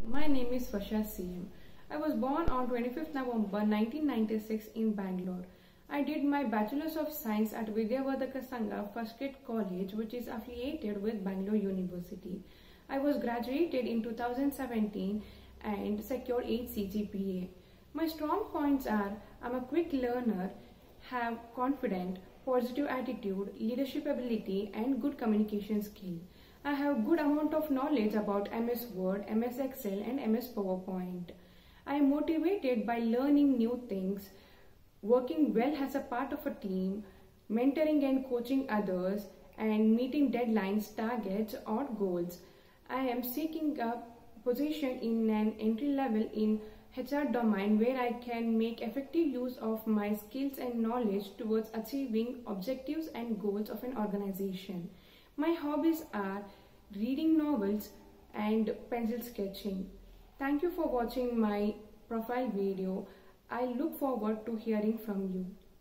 My name is Vasha CM. I was born on 25th November 1996 in Bangalore. I did my Bachelor's of Science at Vidyavardhaka Sangha First Grade College, which is affiliated with Bangalore University. I was graduated in 2017 and secured 8 CGPA. My strong points are I'm a quick learner, have confident, positive attitude, leadership ability and good communication skill. I have good amount of knowledge about MS Word, MS Excel and MS PowerPoint. I am motivated by learning new things, working well as a part of a team, mentoring and coaching others, and meeting deadlines, targets or goals. I am seeking a position in an entry level in HR domain where I can make effective use of my skills and knowledge towards achieving objectives and goals of an organization. My hobbies are reading novels and pencil sketching. Thank you for watching my profile video. I look forward to hearing from you.